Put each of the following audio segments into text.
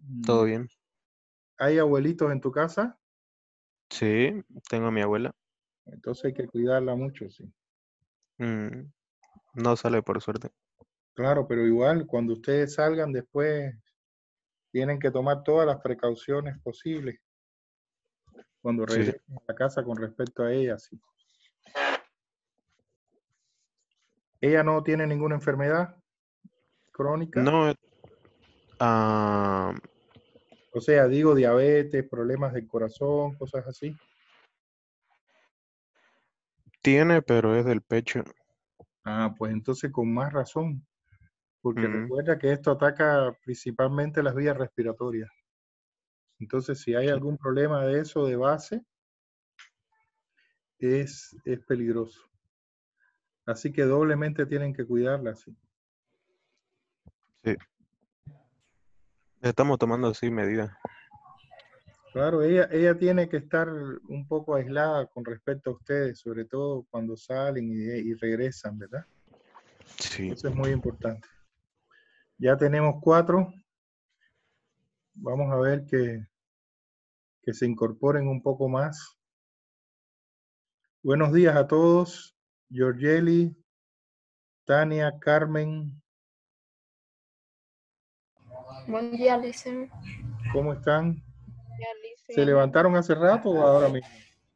todo Mm. bien. ¿Hay abuelitos en tu casa? Sí, tengo a mi abuela. Entonces hay que cuidarla mucho, sí. Mm, no sale por suerte. Claro, pero igual cuando ustedes salgan después tienen que tomar todas las precauciones posibles cuando Sí. regresen a la casa con respecto a ella, sí. ¿Ella no tiene ninguna enfermedad crónica? No, ah, O sea, digo diabetes, problemas del corazón, cosas así. tiene, pero es del pecho. Ah, pues entonces con más razón, porque Mm, recuerda que esto ataca principalmente las vías respiratorias. Entonces, si hay sí, algún problema de eso de base, es peligroso. Así que doblemente tienen que cuidarla, sí. sí. Estamos tomando así medidas. Claro, ella tiene que estar un poco aislada con respecto a ustedes, sobre todo cuando salen y regresan, ¿verdad? Sí. Eso es muy importante. Ya tenemos 4. Vamos a ver que se incorporen un poco más. Buenos días a todos. Georgeli, Tania, Carmen, Buen día, Licen. ¿cómo están? Ya, ¿Se Licen. levantaron hace rato o ahora mismo?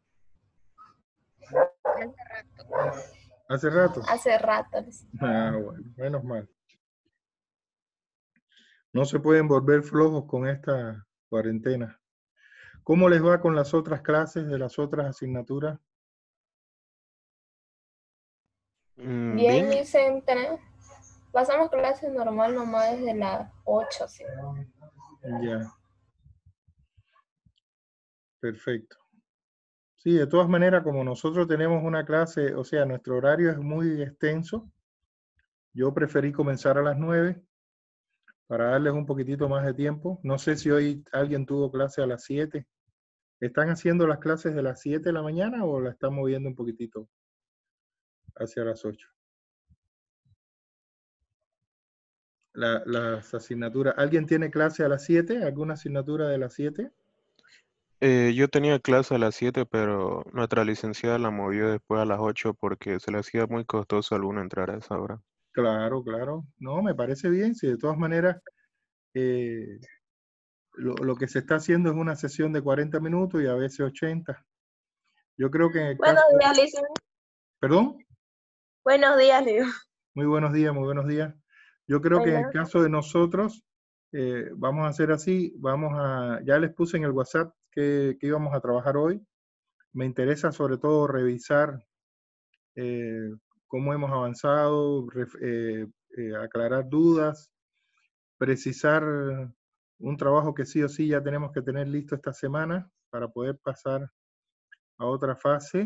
Hace rato. ¿Hace rato? Hace rato, Licen. Ah, bueno, menos mal. No se pueden volver flojos con esta cuarentena. ¿Cómo les va con las otras clases de las otras asignaturas? Bien, Bien. Licen. Pasamos clase normal nomás desde las 8, sí. Ya, perfecto. Sí, de todas maneras, como nosotros tenemos una clase, o sea, nuestro horario es muy extenso, yo preferí comenzar a las 9 para darles un poquitito más de tiempo. No sé si hoy alguien tuvo clase a las 7. ¿Están haciendo las clases de las 7 de la mañana o la están moviendo un poquitito hacia las 8? Las asignaturas. ¿Alguien tiene clase a las 7? ¿Alguna asignatura de las 7? Yo tenía clase a las 7, pero nuestra licenciada la movió después a las 8 porque se le hacía muy costoso a alguno entrar a esa hora. Claro, claro. No, me parece bien. Si de todas maneras eh, lo que se está haciendo es una sesión de 40 minutos y a veces 80. Yo creo que en el Buenos caso de... días, Lisa. ¿Perdón? Buenos días, Leo. Muy buenos días, muy buenos días. Yo creo que en el Hola. caso de nosotros, vamos a hacer así, ya les puse en el WhatsApp que íbamos a trabajar hoy. Me interesa sobre todo revisar eh, cómo hemos avanzado, aclarar dudas, precisar un trabajo que sí o sí ya tenemos que tener listo esta semana para poder pasar a otra fase.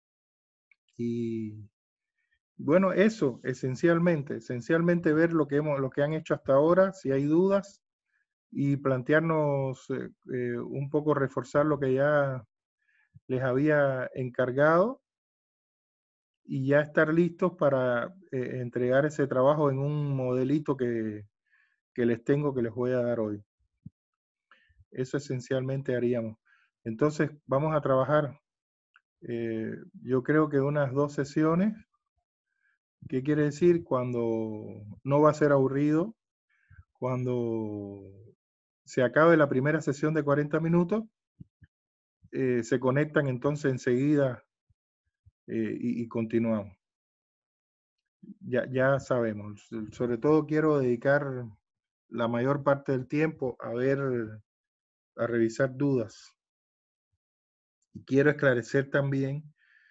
Y bueno, eso, esencialmente ver lo que han hecho hasta ahora, si hay dudas, y plantearnos un poco reforzar lo que ya les había encargado y ya estar listos para entregar ese trabajo en un modelito que les tengo, que les voy a dar hoy. Eso esencialmente haríamos. Entonces, vamos a trabajar, yo creo que unas 2 sesiones. ¿Qué quiere decir? Cuando no va a ser aburrido, cuando se acabe la primera sesión de 40 minutos, se conectan entonces enseguida y continuamos. Ya sabemos. Sobre todo quiero dedicar la mayor parte del tiempo a revisar dudas. Y quiero esclarecer también,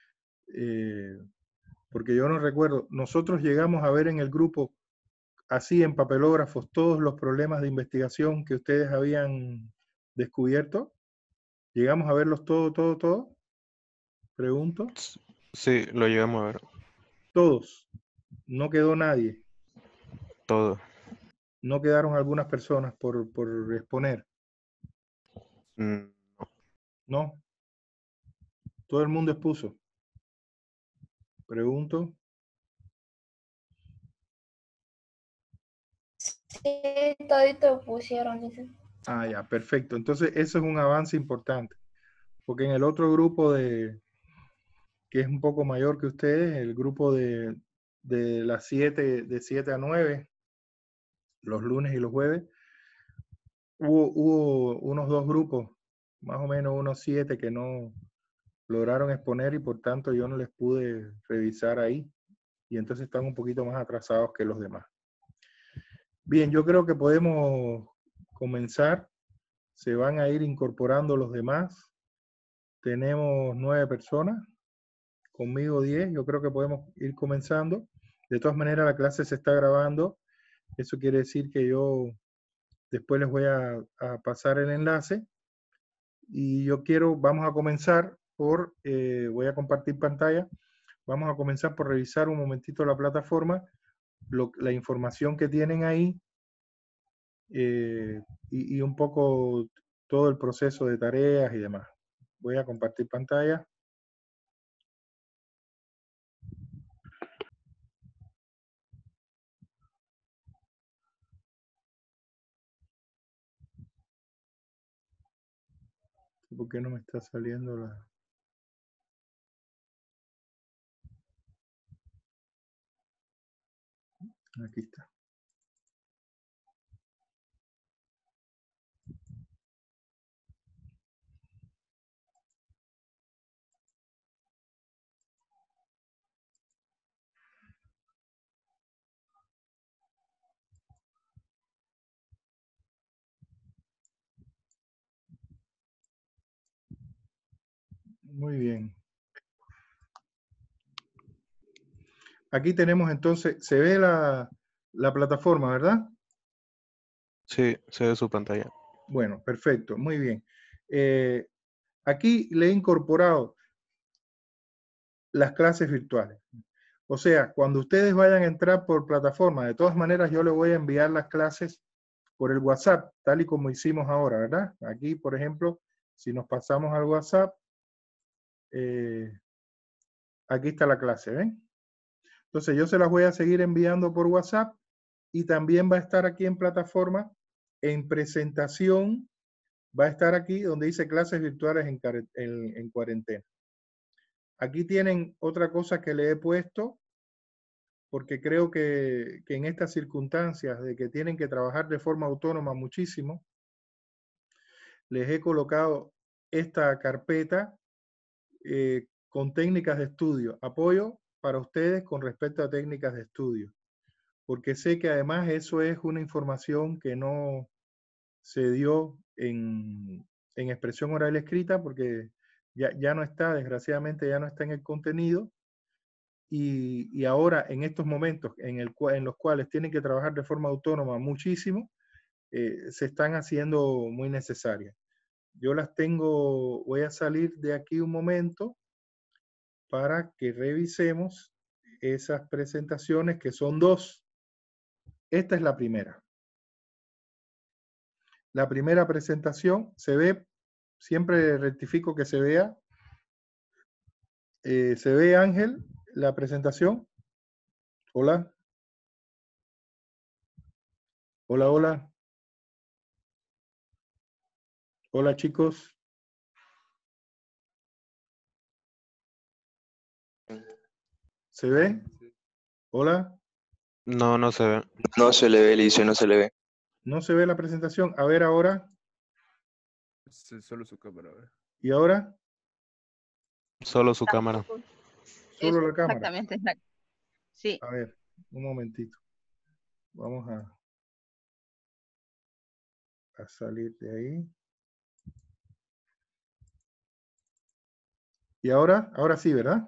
porque yo no recuerdo, nosotros llegamos a ver en el grupo, así en papelógrafos, todos los problemas de investigación que ustedes habían descubierto. Llegamos a verlos todo, pregunto. Sí, lo llegamos a ver Todos. No quedó nadie. todo. No quedaron algunas personas por exponer. Mm, No. Todo el mundo expuso. Pregunto. Sí, todito pusieron, Licen. Ah, ya, perfecto. Entonces, eso es un avance importante, porque en el otro grupo que es un poco mayor que ustedes, el grupo de las 7, de 7 a 9, los lunes y los jueves, hubo unos 2 grupos, más o menos unos 7 que no lograron exponer y por tanto yo no les pude revisar ahí. Y entonces están un poquito más atrasados que los demás. Bien, yo creo que podemos comenzar. Se van a ir incorporando los demás. Tenemos 9 personas, conmigo 10. Yo creo que podemos ir comenzando. De todas maneras, la clase se está grabando. Eso quiere decir que yo después les voy a pasar el enlace. Y yo vamos a comenzar por, voy a compartir pantalla. Vamos a comenzar por revisar un momentito la plataforma, la información que tienen ahí y un poco todo el proceso de tareas y demás. Voy a compartir pantalla. ¿Por qué no me está saliendo la...? Aquí está. Muy bien. Aquí tenemos entonces, se ve la plataforma, ¿verdad? Sí, se ve su pantalla. Bueno, perfecto, muy bien. Aquí le he incorporado las clases virtuales. O sea, cuando ustedes vayan a entrar por plataforma, de todas maneras yo les voy a enviar las clases por el WhatsApp, tal y como hicimos ahora, ¿verdad? Aquí, por ejemplo, si nos pasamos al WhatsApp, aquí está la clase, ¿ven? Entonces yo se las voy a seguir enviando por WhatsApp y también va a estar aquí en plataforma, en presentación, va a estar aquí donde dice clases virtuales en cuarentena. Aquí tienen otra cosa que le he puesto, porque creo que en estas circunstancias de que tienen que trabajar de forma autónoma muchísimo, les he colocado esta carpeta con técnicas de estudio, apoyo para ustedes con respecto a técnicas de estudio, porque sé que además eso es una información que no se dio en expresión oral escrita, porque ya no está, desgraciadamente ya no está en el contenido, y ahora en estos momentos en los cuales tienen que trabajar de forma autónoma muchísimo, se están haciendo muy necesarias. Yo las tengo, voy a salir de aquí un momento para que revisemos esas presentaciones, que son 2. Esta es la primera. La primera presentación se ve, siempre rectifico que se vea. ¿Se ve, Ángel, la presentación? Hola. Hola, hola. Hola, chicos. ¿Se ve? Hola. No, no se ve. No se le ve, Licio, no se le ve. ¿No se ve la presentación? A ver ahora. Solo su cámara, a ver. ¿Y ahora? Solo su cámara. Solo la cámara. Exactamente. Sí. A ver, un momentito. Vamos a salir de ahí. ¿Y ahora? Ahora sí, ¿verdad?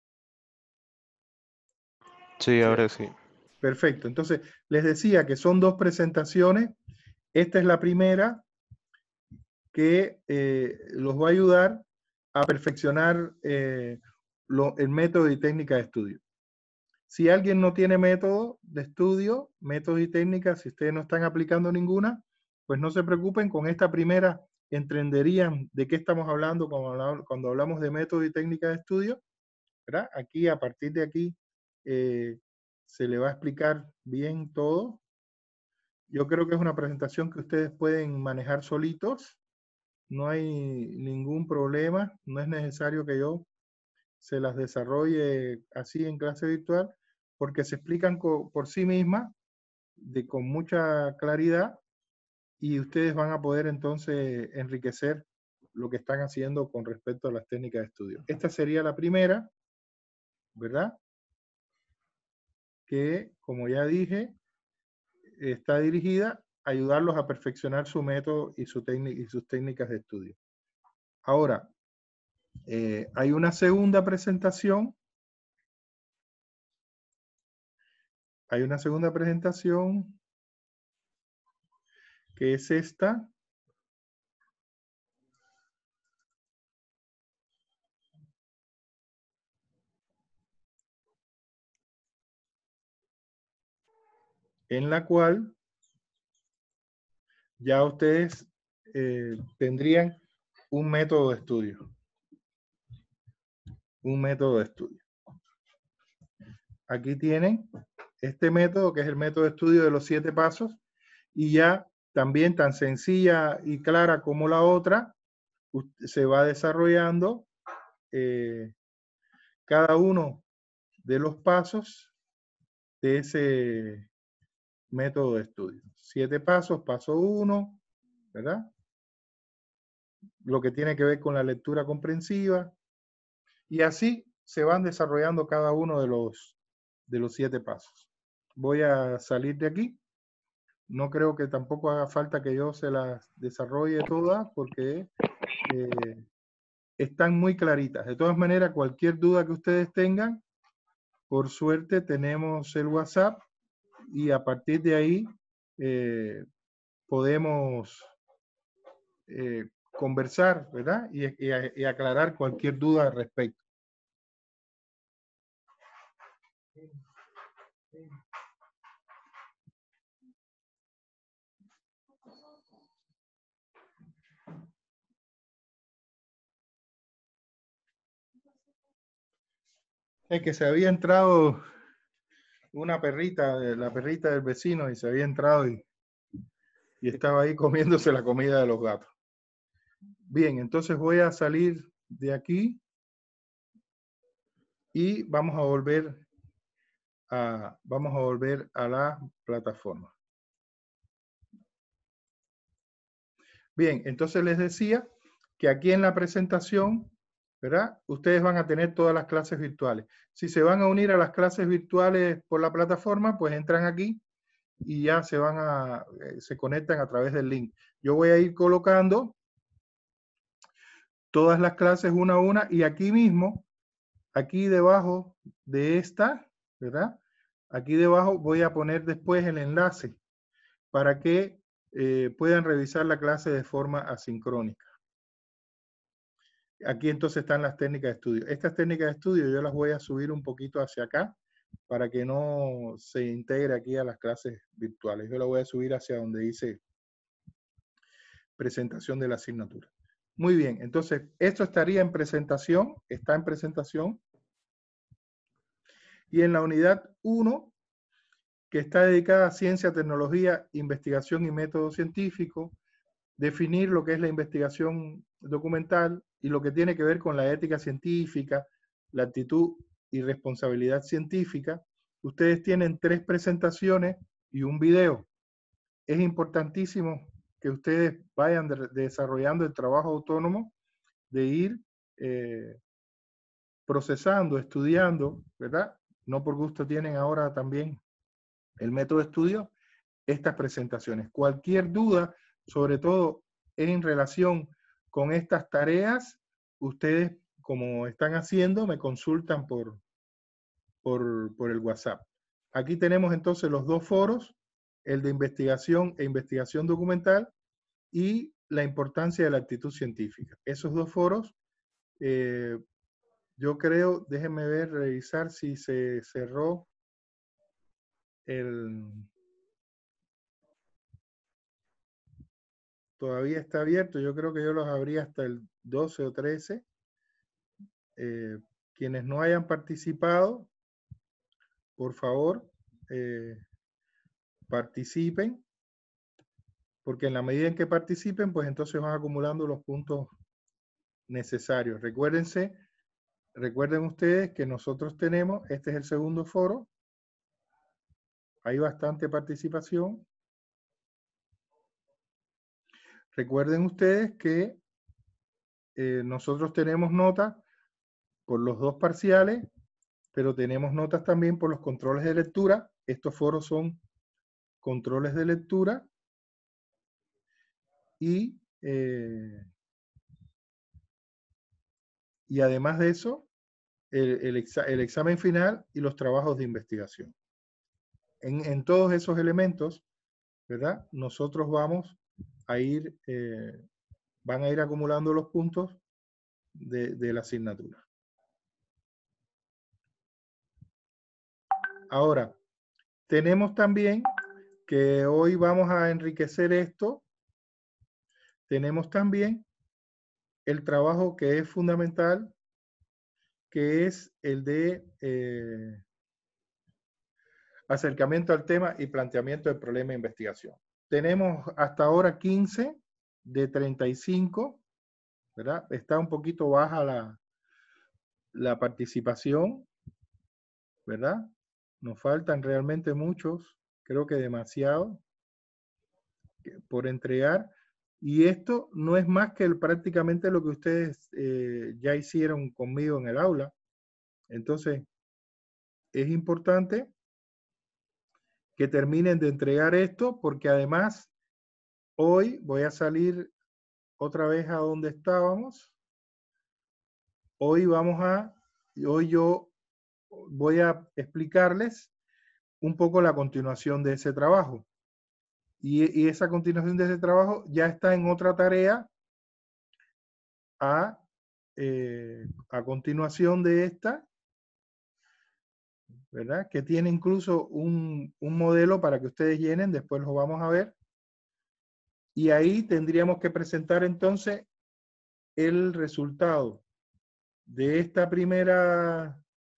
Sí, ahora sí. Perfecto. Entonces, les decía que son 2 presentaciones. Esta es la primera que los va a ayudar a perfeccionar el método y técnica de estudio. Si alguien no tiene método de estudio, métodos y técnicas, si ustedes no están aplicando ninguna, pues no se preocupen, con esta primera entenderían de qué estamos hablando cuando hablamos de método y técnica de estudio, ¿verdad? Aquí, a partir de aquí, se le va a explicar bien todo Yo creo que es una presentación que ustedes pueden manejar solitos. No hay ningún problema. No es necesario que yo se las desarrolle así en clase virtual, porque se explican por sí mismas con mucha claridad y ustedes van a poder entonces enriquecer lo que están haciendo con respecto a las técnicas de estudio. Esta sería la primera, ¿verdad? Que, como ya dije, está dirigida a ayudarlos a perfeccionar su método y sus técnicas de estudio. Ahora, hay una segunda presentación. Hay una segunda presentación que es esta. En la cual ya ustedes tendrían un método de estudio. Un método de estudio. Aquí tienen este método, que es el método de estudio de los 7 pasos, y ya también tan sencilla y clara como la otra, se va desarrollando cada uno de los pasos de ese método de estudio. 7 pasos, paso 1, ¿verdad? Lo que tiene que ver con la lectura comprensiva, y así se van desarrollando cada uno de los 7 pasos. Voy a salir de aquí. No creo que tampoco haga falta que yo se las desarrolle todas porque están muy claritas. De todas maneras, cualquier duda que ustedes tengan, por suerte tenemos el WhatsApp y a partir de ahí podemos conversar, ¿verdad? Y aclarar cualquier duda al respecto. Es que se había entrado una perrita, la perrita del vecino, y se había entrado y estaba ahí comiéndose la comida de los gatos. Bien, entonces voy a salir de aquí y vamos a volver a la plataforma. Bien, entonces les decía que aquí en la presentación, ¿verdad? Ustedes van a tener todas las clases virtuales. Si se van a unir a las clases virtuales por la plataforma, pues entran aquí y ya se conectan a través del link. Yo voy a ir colocando todas las clases una a una y aquí mismo, aquí debajo de esta, ¿verdad? Aquí debajo voy a poner después el enlace para que puedan revisar la clase de forma asincrónica. Aquí entonces están las técnicas de estudio. Estas técnicas de estudio yo las voy a subir un poquito hacia acá para que no se integre aquí a las clases virtuales. Yo la voy a subir hacia donde dice presentación de la asignatura. Muy bien, entonces esto estaría en presentación, está en presentación. Y en la unidad 1, que está dedicada a ciencia, tecnología, investigación y método científico, definir lo que es la investigación documental y lo que tiene que ver con la ética científica, la actitud y responsabilidad científica. Ustedes tienen 3 presentaciones y un video. Es importantísimo que ustedes vayan desarrollando el trabajo autónomo de ir procesando, estudiando, ¿verdad? No por gusto tienen ahora también el método de estudio, estas presentaciones. Cualquier duda, sobre todo en relación con estas tareas, ustedes, como están haciendo, me consultan por el WhatsApp. Aquí tenemos entonces los 2 foros, el de investigación e investigación documental y la importancia de la actitud científica. Esos 2 foros, yo creo, déjenme ver, revisar si se cerró todavía está abierto. Yo creo que yo los abrí hasta el 12 o 13. Quienes no hayan participado, por favor, participen. porque en la medida en que participen, pues entonces van acumulando los puntos necesarios. Recuerden ustedes que nosotros tenemos, este es el segundo foro, hay bastante participación. Recuerden ustedes que nosotros tenemos notas por los 2 parciales, pero tenemos notas también por los controles de lectura. Estos foros son controles de lectura y además de eso, el examen final y los trabajos de investigación. En todos esos elementos, ¿verdad? Nosotros vamos a ir, van a ir acumulando los puntos de la asignatura. Ahora, tenemos también que hoy vamos a enriquecer esto. Tenemos también el trabajo que es fundamental, que es el de acercamiento al tema y planteamiento del problema de investigación. Tenemos hasta ahora 15 de 35, ¿verdad? Está un poquito baja la participación, ¿verdad? Nos faltan realmente muchos, creo que demasiado por entregar. Y esto no es más que prácticamente lo que ustedes ya hicieron conmigo en el aula. Entonces, es importante que terminen de entregar esto, porque además hoy voy a salir otra vez a donde estábamos. Hoy yo voy a explicarles un poco la continuación de ese trabajo. Y esa continuación de ese trabajo ya está en otra tarea a continuación de esta, ¿verdad? Que tiene incluso un modelo para que ustedes llenen, después lo vamos a ver. Y ahí tendríamos que presentar entonces el resultado de esta primera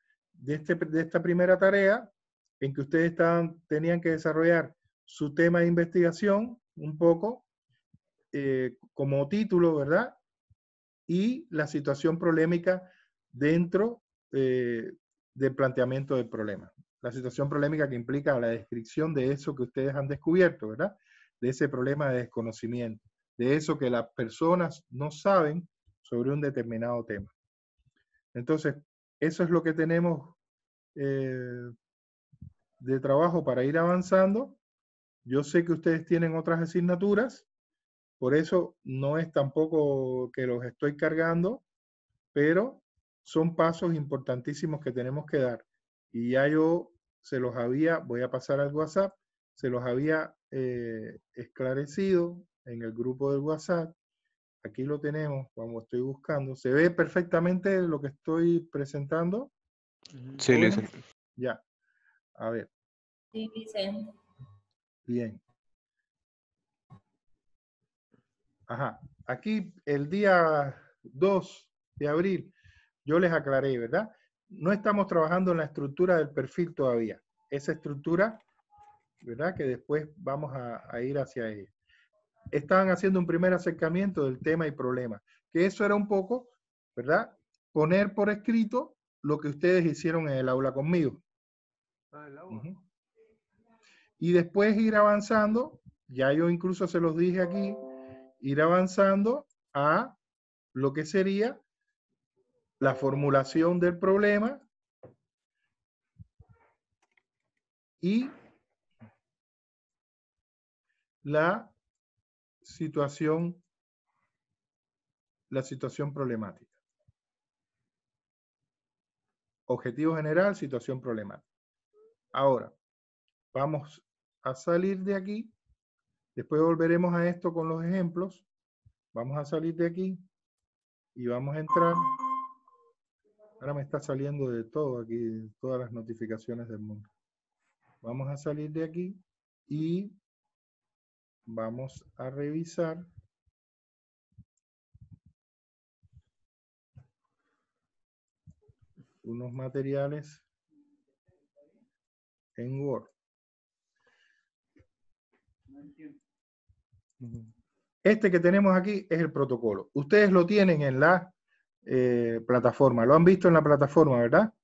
tarea, en que ustedes tenían que desarrollar su tema de investigación un poco como título, ¿verdad? Y la situación problemática dentro del planteamiento del problema. La situación problemática que implica la descripción de eso que ustedes han descubierto, ¿verdad? De ese problema de desconocimiento, de eso que las personas no saben sobre un determinado tema. Entonces, eso es lo que tenemos de trabajo para ir avanzando. Yo sé que ustedes tienen otras asignaturas, por eso no es tampoco que los estoy cargando, pero son pasos importantísimos que tenemos que dar. Y ya yo se los había, voy a pasar al WhatsApp, se los había esclarecido en el grupo del WhatsApp. Aquí lo tenemos, como estoy buscando. ¿Se ve perfectamente lo que estoy presentando? Sí, ¿Jóvenes? listo. Ya. A ver. Sí, dicen. Bien. Ajá. Aquí el día 2 de abril yo les aclaré, ¿verdad? No estamos trabajando en la estructura del perfil todavía. Esa estructura, ¿verdad? Que después vamos a ir hacia ella. Estaban haciendo un primer acercamiento del tema y problema. Que eso era un poco, ¿verdad? Poner por escrito lo que ustedes hicieron en el aula conmigo. Y después ir avanzando, ya yo incluso se los dije aquí, ir avanzando a lo que sería la formulación del problema y la situación problemática. Objetivo general, situación problemática. Ahora, vamos a salir de aquí. Después volveremos a esto con los ejemplos. Vamos a salir de aquí y vamos a entrar. Ahora me está saliendo de todo aquí, todas las notificaciones del mundo. Vamos a salir de aquí y vamos a revisar unos materiales en Word. Este que tenemos aquí es el protocolo. Ustedes lo tienen en la plataforma. Lo han visto en la plataforma, ¿verdad?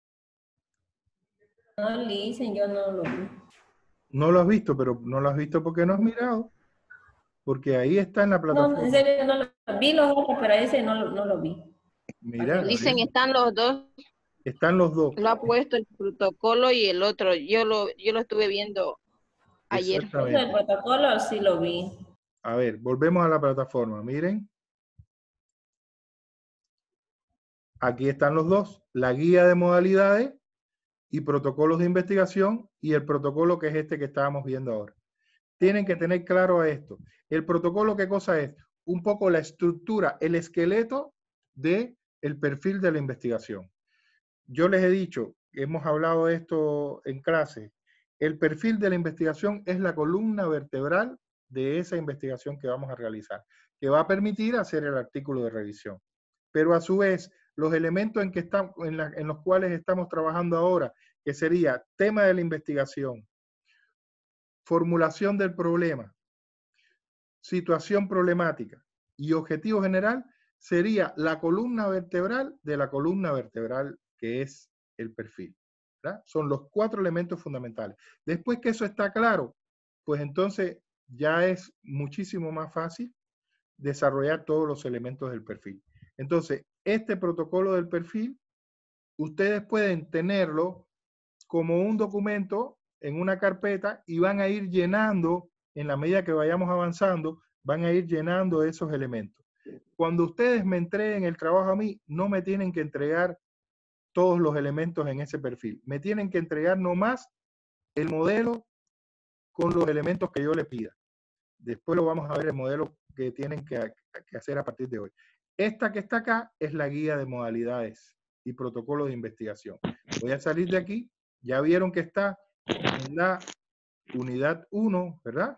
No, Listen, yo no lo vi. No lo has visto, pero no lo has visto porque no has mirado. Porque ahí está en la No, plataforma. en serio, no lo vi los otros, pero ese no lo vi. Mira, Dicen, ¿sí? están los dos, Están los dos. lo ha puesto el protocolo y el otro. Yo lo estuve viendo ayer. Eso del Exactamente. protocolo sí lo vi. A ver, volvemos a la plataforma. Miren. Aquí están los dos. La guía de modalidades y protocolos de investigación y el protocolo que es este que estábamos viendo ahora. Tienen que tener claro esto. El protocolo, ¿qué cosa es? Un poco la estructura, el esqueleto del perfil de la investigación. Yo les he dicho, hemos hablado de esto en clase, el perfil de la investigación es la columna vertebral de esa investigación que vamos a realizar, que va a permitir hacer el artículo de revisión. Pero a su vez, los elementos en los cuales estamos trabajando ahora, que sería tema de la investigación, formulación del problema, situación problemática y objetivo general, sería la columna vertebral de la columna vertebral que es el perfil, ¿verdad? Son los 4 elementos fundamentales. Después que eso está claro, pues entonces ya es muchísimo más fácil desarrollar todos los elementos del perfil. Entonces, este protocolo del perfil, ustedes pueden tenerlo como un documento en una carpeta y van a ir llenando, en la medida que vayamos avanzando, van a ir llenando esos elementos. Cuando ustedes me entreguen el trabajo a mí, no me tienen que entregar todos los elementos en ese perfil. Me tienen que entregar nomás el modelo con los elementos que yo les pida. Después lo vamos a ver el modelo que tienen que hacer a partir de hoy. Esta que está acá es la guía de modalidades y protocolo de investigación. Voy a salir de aquí. Ya vieron que está en la unidad 1, ¿verdad?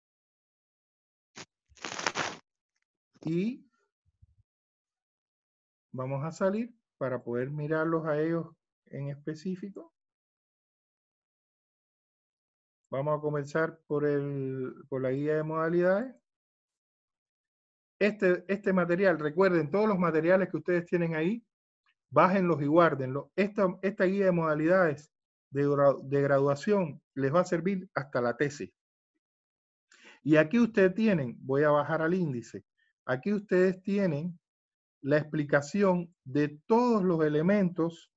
Y vamos a salir para poder mirarlos a ellos en específico. Vamos a comenzar por la guía de modalidades. Este material, recuerden, todos los materiales que ustedes tienen ahí, bájenlos y guárdenlos. Esta guía de modalidades de graduación les va a servir hasta la tesis. Y aquí ustedes tienen, voy a bajar al índice, aquí ustedes tienen la explicación de todos los elementos,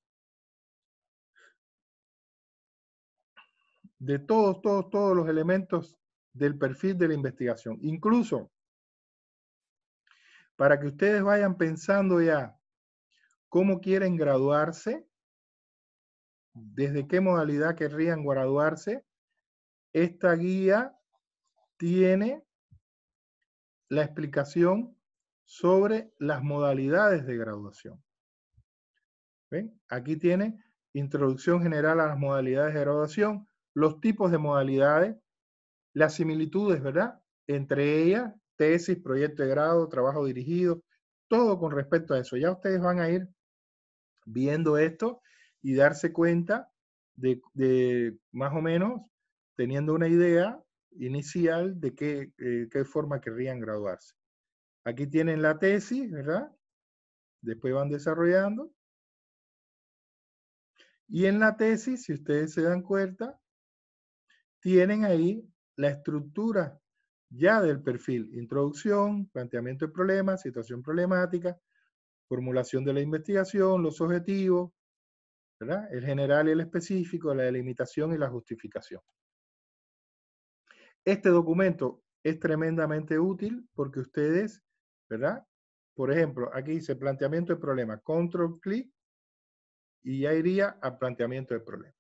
de todos los elementos del perfil de la investigación. Incluso, para que ustedes vayan pensando ya cómo quieren graduarse, desde qué modalidad querrían graduarse, esta guía tiene la explicación sobre las modalidades de graduación. ¿Ven? Aquí tiene introducción general a las modalidades de graduación, los tipos de modalidades, las similitudes, ¿verdad? Entre ellas, tesis, proyecto de grado, trabajo dirigido, todo con respecto a eso. Ya ustedes van a ir viendo esto y darse cuenta de más o menos, teniendo una idea inicial de qué forma querrían graduarse. Aquí tienen la tesis, ¿verdad? Después van desarrollando. Y en la tesis, si ustedes se dan cuenta, tienen ahí la estructura ya del perfil. Introducción, planteamiento de problemas, situación problemática, formulación de la investigación, los objetivos, ¿verdad? El general y el específico, la delimitación y la justificación. Este documento es tremendamente útil porque ustedes, ¿verdad? Por ejemplo, aquí dice planteamiento de problema, control clic y ya iría al planteamiento de problema.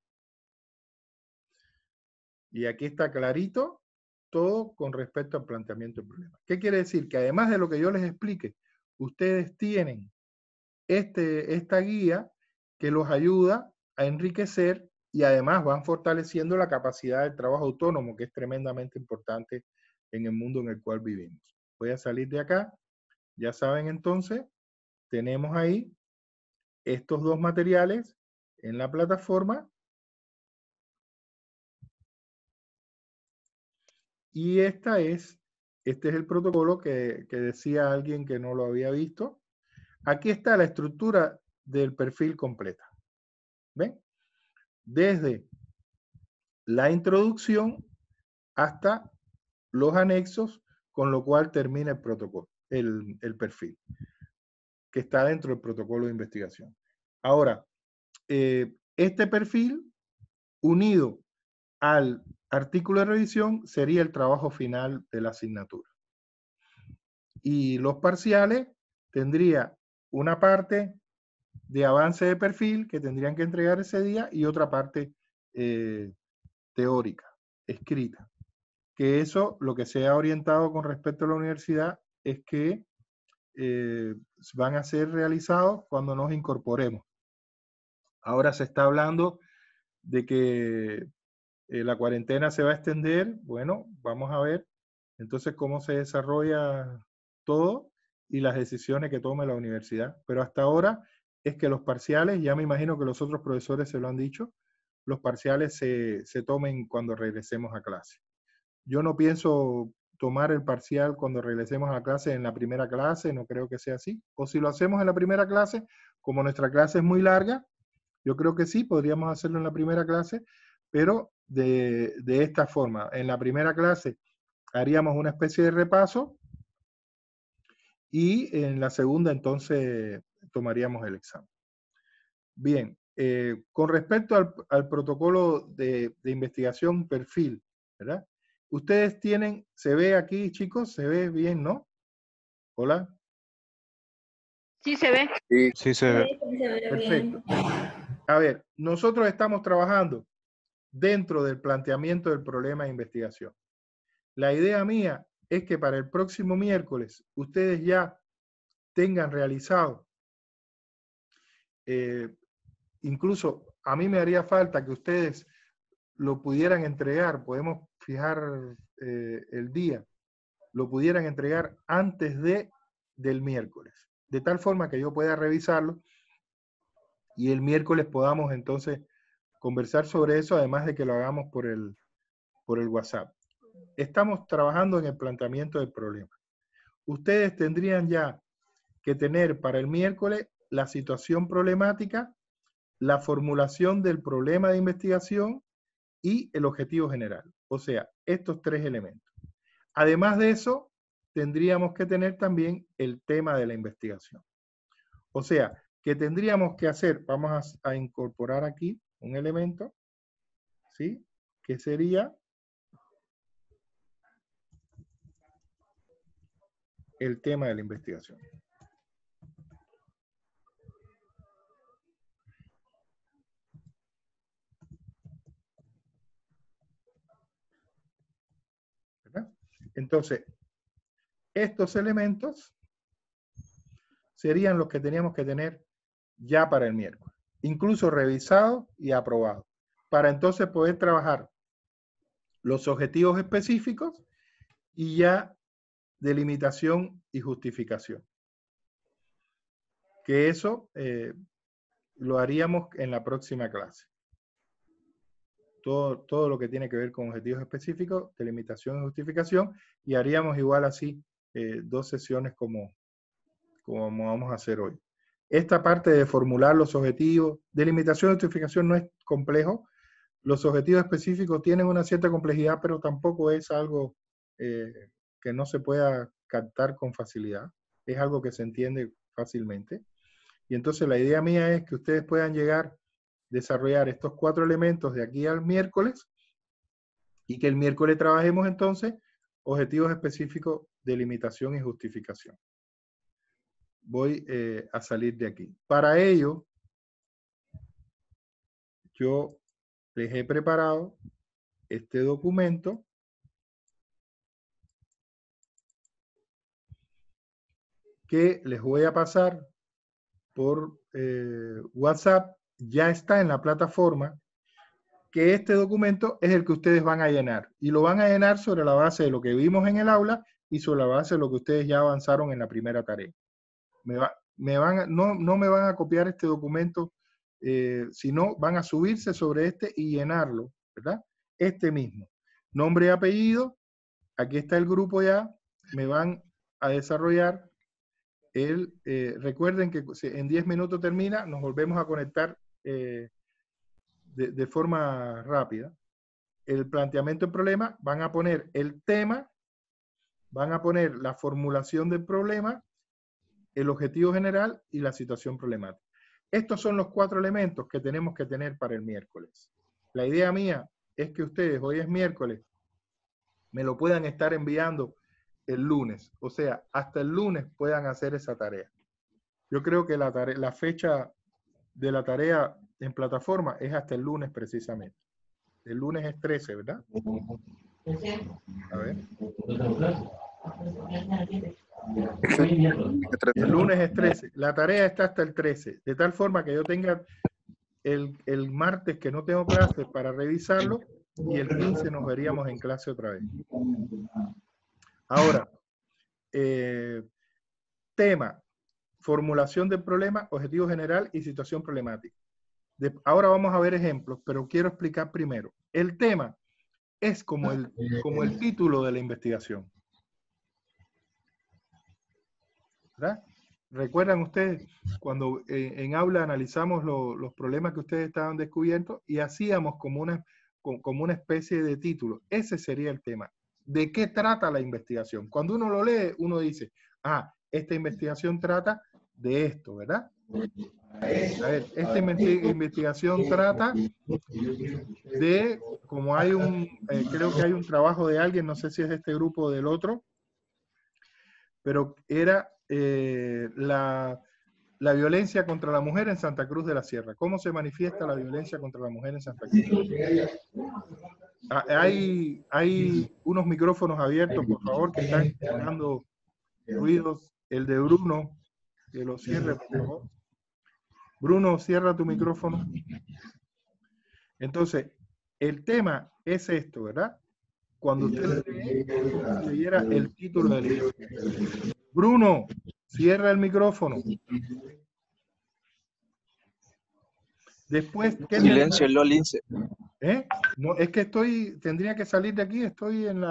Y aquí está clarito todo con respecto al planteamiento de problema. ¿Qué quiere decir? Que además de lo que yo les explique, ustedes tienen esta guía que los ayuda a enriquecer y además van fortaleciendo la capacidad del trabajo autónomo, que es tremendamente importante en el mundo en el cual vivimos. Voy a salir de acá. Ya saben entonces, tenemos ahí estos dos materiales en la plataforma y esta es Este es el protocolo que decía alguien que no lo había visto. Aquí está la estructura del perfil completa. ¿Ven? Desde la introducción hasta los anexos, con lo cual termina el protocolo, el perfil, que está dentro del protocolo de investigación. Ahora, este perfil, unido al artículo de revisión, sería el trabajo final de la asignatura. Y los parciales tendría una parte de avance de perfil que tendrían que entregar ese día y otra parte teórica, escrita. Que eso, lo que se ha orientado con respecto a la universidad, es que van a ser realizados cuando nos incorporemos. Ahora se está hablando de que la cuarentena se va a extender. Bueno, vamos a ver entonces cómo se desarrolla todo y las decisiones que tome la universidad. Pero hasta ahora es que los parciales, ya me imagino que los otros profesores se lo han dicho, los parciales se tomen cuando regresemos a clase. Yo no pienso tomar el parcial cuando regresemos a clase en la primera clase, no creo que sea así. O si lo hacemos en la primera clase, como nuestra clase es muy larga, yo creo que sí, podríamos hacerlo en la primera clase, pero de esta forma. En la primera clase haríamos una especie de repaso y en la segunda entonces tomaríamos el examen. Bien, con respecto al protocolo de investigación perfil, ¿verdad? Ustedes tienen, se ve aquí, chicos, se ve bien, ¿no? Hola. Sí se ve. Sí. Sí se ve. Sí, se ve Perfecto. bien. A ver, nosotros estamos trabajando dentro del planteamiento del problema de investigación. La idea mía es que para el próximo miércoles ustedes ya tengan realizado, incluso a mí me haría falta que ustedes lo pudieran entregar, podemos fijar el día, lo pudieran entregar antes del miércoles, de tal forma que yo pueda revisarlo y el miércoles podamos entonces conversar sobre eso, además de que lo hagamos por el WhatsApp. Estamos trabajando en el planteamiento del problema. Ustedes tendrían ya que tener para el miércoles la situación problemática, la formulación del problema de investigación y el objetivo general. O sea, estos tres elementos. Además de eso, tendríamos que tener también el tema de la investigación. O sea, que tendríamos que hacer, vamos a incorporar aquí un elemento, ¿sí? Que sería el tema de la investigación. ¿Verdad? Entonces, estos elementos serían los que teníamos que tener ya para el miércoles, incluso revisados y aprobados, para entonces poder trabajar los objetivos específicos y ya delimitación y justificación. Que eso lo haríamos en la próxima clase. Todo lo que tiene que ver con objetivos específicos, delimitación y justificación, y haríamos igual así 2 sesiones como vamos a hacer hoy. Esta parte de formular los objetivos, delimitación y justificación no es complejo. Los objetivos específicos tienen una cierta complejidad, pero tampoco es algo que no se pueda captar con facilidad. Es algo que se entiende fácilmente. Y entonces la idea mía es que ustedes puedan desarrollar estos 4 elementos de aquí al miércoles y que el miércoles trabajemos entonces objetivos específicos, delimitación y justificación. Voy a salir de aquí. Para ello, yo les he preparado este documento que les voy a pasar por WhatsApp. Ya está en la plataforma, que este documento es el que ustedes van a llenar. Y lo van a llenar sobre la base de lo que vimos en el aula y sobre la base de lo que ustedes ya avanzaron en la primera tarea. No me van a copiar este documento, sino van a subirse sobre este y llenarlo, ¿verdad? Este mismo. Nombre y apellido, aquí está el grupo ya me van a desarrollar recuerden que en 10 minutos termina, nos volvemos a conectar de forma rápida. El planteamiento del problema, van a poner el tema, van a poner la formulación del problema, el objetivo general y la situación problemática. Estos son los 4 elementos que tenemos que tener para el miércoles. La idea mía es que ustedes, hoy es miércoles, me lo puedan estar enviando el lunes. O sea, hasta el lunes puedan hacer esa tarea. Yo creo que la fecha de la tarea en plataforma es hasta el lunes precisamente. El lunes es 13, ¿verdad? A ver. El lunes es 13. La tarea está hasta el 13. De tal forma que yo tenga el martes que no tengo clase para revisarlo y el 15 nos veríamos en clase otra vez. Ahora, tema, formulación del problema, objetivo general y situación problemática. Ahora vamos a ver ejemplos, pero quiero explicar primero. El tema es como el título de la investigación. ¿Verdad? ¿Recuerdan ustedes cuando en aula analizamos los problemas que ustedes estaban descubriendo y hacíamos como una especie de título? Ese sería el tema. ¿De qué trata la investigación? Cuando uno lo lee, uno dice, ah, esta investigación trata de esto, ¿verdad? A ver, esta investigación trata de, como hay creo que hay un trabajo de alguien, no sé si es de este grupo o del otro, pero era la violencia contra la mujer en Santa Cruz de la Sierra. ¿Cómo se manifiesta la violencia contra la mujer en Santa Cruz de la Sierra? Hay unos micrófonos abiertos, por favor, que están generando ruidos. El de Bruno, que lo cierre, por favor. Bruno, cierra tu micrófono. Entonces, el tema es esto, ¿verdad? Cuando usted leyera el título del libro. Bruno, cierra el micrófono. Después, ¿qué Silencio, Lolince. No, es que tendría que salir de aquí, estoy en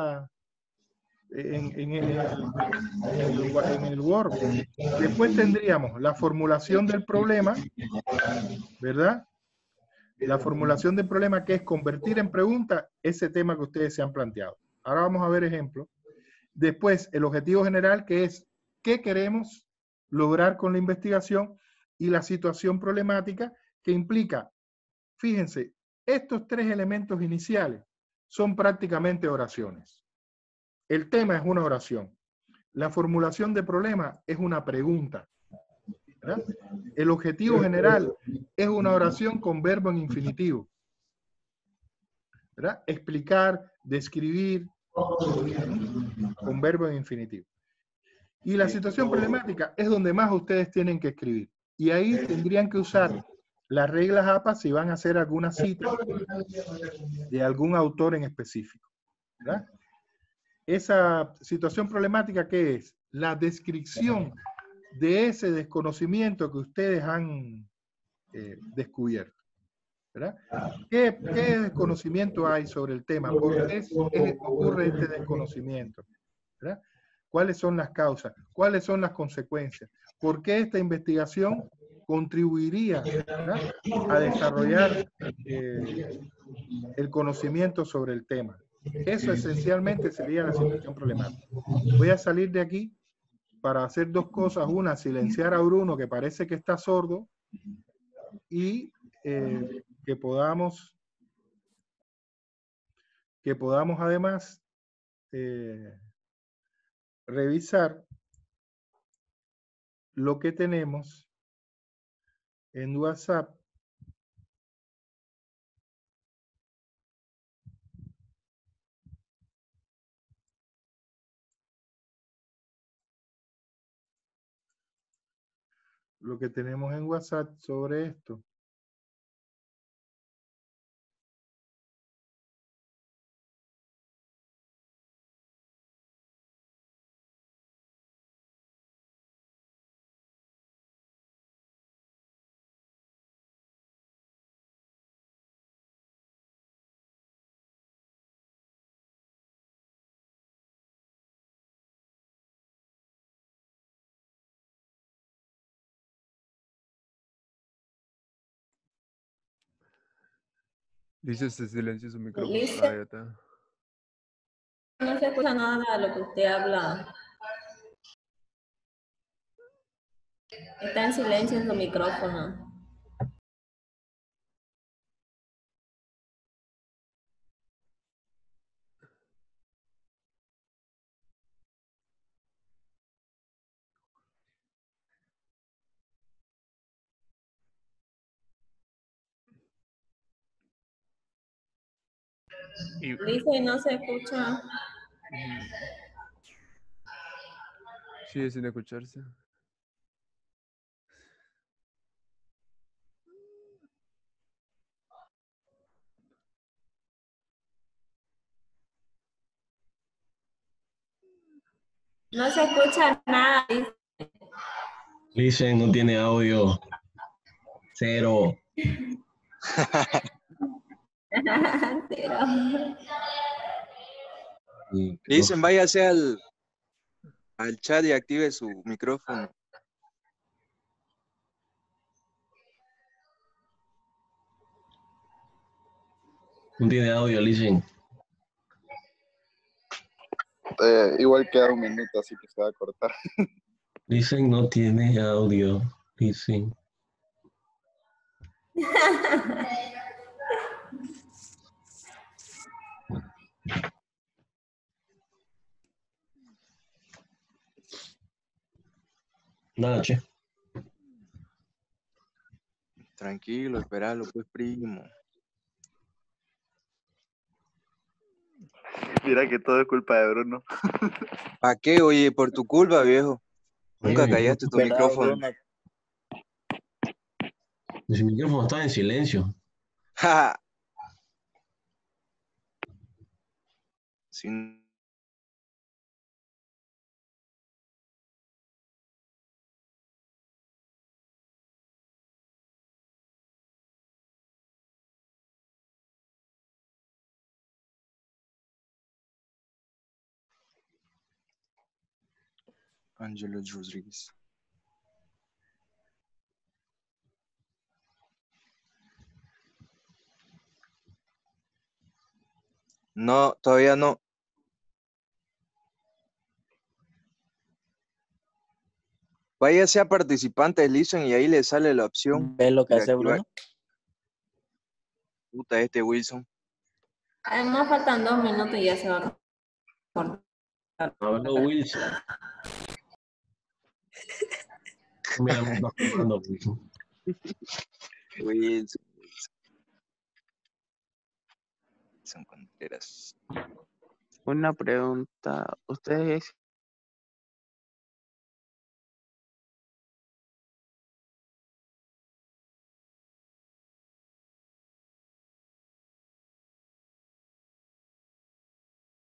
el Word. Después tendríamos la formulación del problema, ¿verdad? La formulación del problema, que es convertir en pregunta ese tema que ustedes se han planteado. Ahora vamos a ver ejemplos. Después, el objetivo general, que es qué queremos lograr con la investigación, y la situación problemática, que implica, fíjense, estos 3 elementos iniciales son prácticamente oraciones. El tema es una oración. La formulación de problema es una pregunta, ¿verdad? El objetivo general es una oración con verbo en infinitivo, ¿verdad? Explicar, describir, con verbo en infinitivo. Y la situación problemática es donde más ustedes tienen que escribir. Y ahí tendrían que usar las reglas APA si van a hacer alguna cita de algún autor en específico, ¿verdad? Esa situación problemática, ¿qué es? La descripción de ese desconocimiento que ustedes han descubierto, ¿verdad? ¿Qué desconocimiento hay sobre el tema? ¿Por qué ocurre este desconocimiento? ¿Verdad? ¿Cuáles son las causas? ¿Cuáles son las consecuencias? ¿Por qué esta investigación contribuiría, ¿verdad?, a desarrollar el conocimiento sobre el tema? Eso esencialmente sería la situación problemática. Voy a salir de aquí para hacer 2 cosas. Una, silenciar a Bruno, que parece que está sordo, y que podamos además revisar lo que tenemos en WhatsApp. Lo que tenemos en WhatsApp sobre esto. Dice se silencia su micrófono. Lice. Ah, ya está. No se escucha nada de lo que usted habla. Está en silencio en su micrófono. Y, Dice, no se escucha. sigue sin escucharse. No se escucha nada. Dice. Listen, no tiene audio. Cero. Cero. Dicen, váyase al chat y active su micrófono. No tiene audio, listen. Igual queda un minuto, así que se va a cortar. Listen, no tiene audio. Listen. Nada, che. Tranquilo, esperalo, pues, primo. Mira que todo es culpa de Bruno. ¿Para qué? Oye, por tu culpa, viejo. Nunca Oye, callaste tu Pelado, micrófono. Bruno. mi micrófono está en silencio. Ja. Sin... Angelo Rodríguez. No, todavía no. Váyase a participantes, listen, y ahí le sale la opción ¿Ves lo que de hace activar. Bruno? Puta, este Wilson. Además faltan 2 minutos y ya se va a cortar. Habló Wilson. Mira, me está jugando, Wilson. Wilson. Wilson Contreras. Una pregunta. ¿Ustedes